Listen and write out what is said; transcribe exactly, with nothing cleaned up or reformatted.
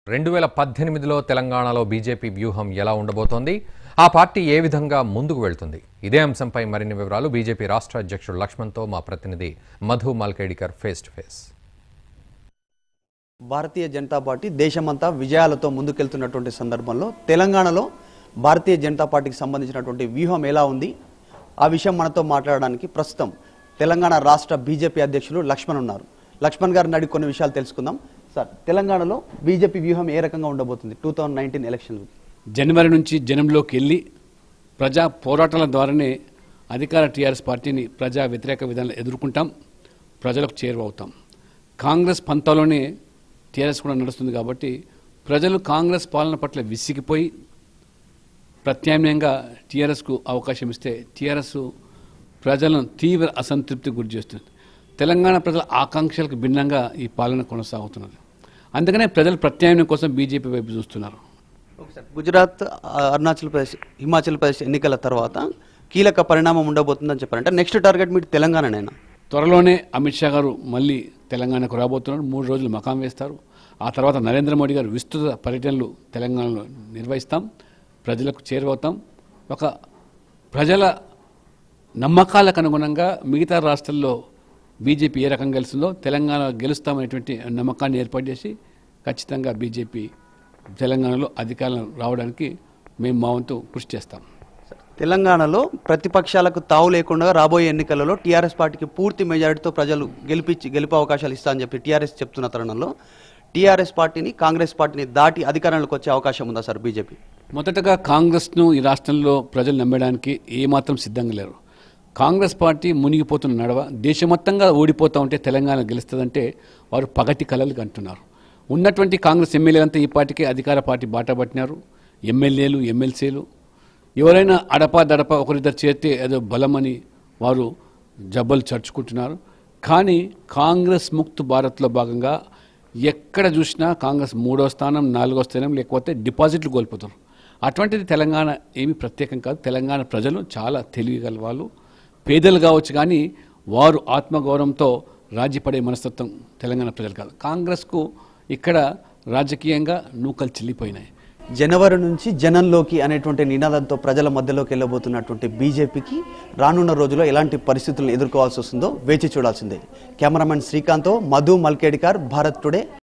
రెండు వేల పద్దెనిమిదిలో తెలంగాణలో బీజేపీ వ్యూహం ఎలా ఉండబోతోంది? ఆ పార్టీ ఏ విధంగా ముందుకు వెళ్తుంది? ఇదే అంశంపై మరిన్ని వివరాలు బీజేపీ రాష్ట్ర అధ్యక్షుడు లక్ష్మణ్తో మా ప్రతినిధి Madhu Malkedikar face to face. Bharatiya Janata party దేశమంతా విజయాలతో ముందుకెళ్తున్నటువంటి సందర్భంలో తెలంగాణలో భారతీయ జనతా పార్టీకి సంబంధించినటువంటి వ్యూహం ఎలా ఉంది, ఆ విషయం మనతో మాట్లాడడానికి ప్రస్తుతం తెలంగాణ రాష్ట్ర బీజేపీ అధ్యక్షులు లక్ష్మణ్ ఉన్నారు. లక్ష్మణ్ గారిని అడిగి కొన్ని విషయాలు తెలుసుకుందాం. సార్, తెలంగాణలో బీజేపీ వ్యూహం ఏ రకంగా ఉండబోతుంది టూ థౌజండ్ నైన్టీన్ ఎలక్షన్లు? జనవరి నుంచి జనంలోకి వెళ్ళి ప్రజా పోరాటాల ద్వారానే అధికార టీఆర్ఎస్ పార్టీని ప్రజా వ్యతిరేక విధానాలు ఎదుర్కొంటాం, ప్రజలకు చేరువవుతాం. కాంగ్రెస్ పంతాలోనే టీఆర్ఎస్ కూడా నడుస్తుంది కాబట్టి ప్రజలు కాంగ్రెస్ పాలన పట్ల విసిగిపోయి ప్రత్యామ్నాయంగా టీఆర్ఎస్కు అవకాశం ఇస్తే టీఆర్ఎస్ ప్రజలను తీవ్ర అసంతృప్తికి గురి చేస్తుంది. తెలంగాణ ప్రజల ఆకాంక్షలకు భిన్నంగా ఈ పాలన కొనసాగుతున్నది. అందుకనే ప్రజలు ప్రత్యామ్నాయం కోసం బీజేపీ వైపు చూస్తున్నారు. గుజరాత్, అరుణాచల్ ప్రదేశ్, హిమాచల్ ప్రదేశ్ ఎన్నికల తర్వాత కీలక పరిణామం ఉండబోతుందని చెప్పారంటే నెక్స్ట్ టార్గెట్ మీరు తెలంగాణనేనా? త్వరలోనే అమిత్ షా గారు మళ్ళీ తెలంగాణకు రాబోతున్నారు. మూడు రోజులు మకాం వేస్తారు. ఆ తర్వాత నరేంద్ర మోడీ గారు విస్తృత పర్యటనలు తెలంగాణలో నిర్వహిస్తాం, ప్రజలకు చేరువవుతాం. ఒక ప్రజల నమ్మకాలకు అనుగుణంగా మిగతా రాష్ట్రాల్లో బీజేపీ ఏ రకంగా గెలుస్తుందో తెలంగాణ గెలుస్తామనేటువంటి నమ్మకాన్ని ఏర్పాటు చేసి ఖచ్చితంగా బీజేపీ తెలంగాణలో అధికారం రావడానికి మేము మా వంతు కృషి చేస్తాం. తెలంగాణలో ప్రతిపక్షాలకు తావు లేకుండా రాబోయే ఎన్నికలలో టీఆర్ఎస్ పార్టీకి పూర్తి మెజారిటీతో ప్రజలు గెలిపించి గెలుపు అవకాశాలు ఇస్తామని చెప్పి టీఆర్ఎస్ చెప్తున్న తరుణంలో టీఆర్ఎస్ పార్టీని కాంగ్రెస్ పార్టీని దాటి అధికారంలోకి వచ్చే అవకాశం ఉందా సార్ బీజేపీ? మొదటగా కాంగ్రెస్ను ఈ రాష్ట్రంలో ప్రజలు నమ్మడానికి ఏమాత్రం సిద్ధంగా లేరు. కాంగ్రెస్ పార్టీ మునిగిపోతున్న నడవ దేశమొత్తంగా ఓడిపోతూ ఉంటే తెలంగాణ గెలుస్తుందంటే వారు పగటి కలలు అంటున్నారు. ఉన్నటువంటి కాంగ్రెస్ ఎమ్మెల్యేలంతా ఈ పార్టీకి అధికార పార్టీ బాట పట్టినారు. ఎమ్మెల్యేలు, ఎమ్మెల్సీలు ఎవరైనా అడపా దడప ఒకరిద్దరు చేస్తే ఏదో బలమని వారు జబ్బలు చర్చుకుంటున్నారు. కానీ కాంగ్రెస్ ముక్త్ భారత్లో భాగంగా ఎక్కడ చూసినా కాంగ్రెస్ మూడో స్థానం, నాలుగో స్థానం, లేకపోతే డిపాజిట్లు కోల్పోతారు. అటువంటిది తెలంగాణ ఏమీ ప్రత్యేకం కాదు. తెలంగాణ ప్రజలు చాలా తెలివిగల వాళ్ళు, పేదలు కావచ్చు, కానీ వారు ఆత్మగౌరవంతో రాజీపడే మనస్తత్వం తెలంగాణ ప్రజలు కాదు. కాంగ్రెస్కు ఇక్కడ రాజకీయంగా నూకలు చెల్లిపోయినాయి. జనవరి నుంచి జనంలోకి అనేటువంటి నినాదంతో ప్రజల మధ్యలోకి వెళ్ళబోతున్నటువంటి బీజేపీకి రానున్న రోజుల్లో ఎలాంటి పరిస్థితులను ఎదుర్కోవాల్సి వస్తుందో వేచి చూడాల్సిందే. కెమెరామెన్ శ్రీకాంత్తో మధు మల్కేడికర్, భారత్ టుడే.